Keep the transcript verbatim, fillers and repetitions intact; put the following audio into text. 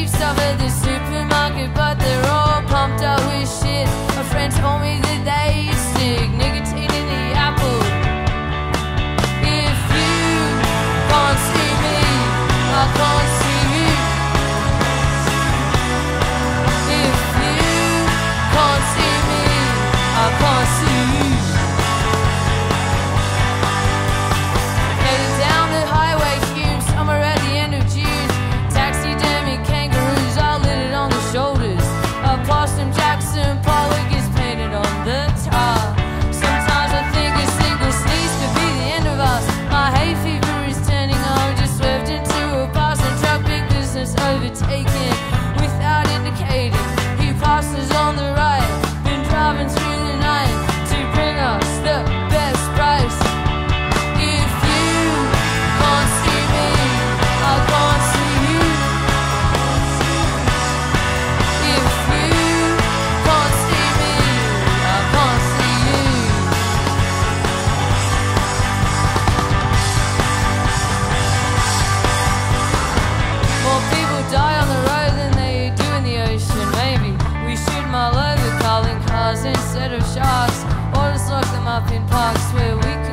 cheap stuff at the supermarket, but they're all pumped up with shit. A friend told me that they stick nicotine in the apple. If you can't see me, I can't see you. If you can't see me, I can't see you. Headed down the highway, fumes, somewhere at the end of June. Taxidermy kangaroos all littered on the shoulders. I passed them Jackson Pollock is painted on the tar. Sometimes I think a single sneeze could be the end of us. My hay fever is turning on, just swerved into a passing truck, big business overtaken without indicating. He passes on the right, been driving through the night to bring us the best price. If you can't see me, I can't see you. If you can't see me, I can't see you. More people die on the road than they do in the ocean. Maybe we should mull over calling cars instead of sharks, or just lock them up in parks where we can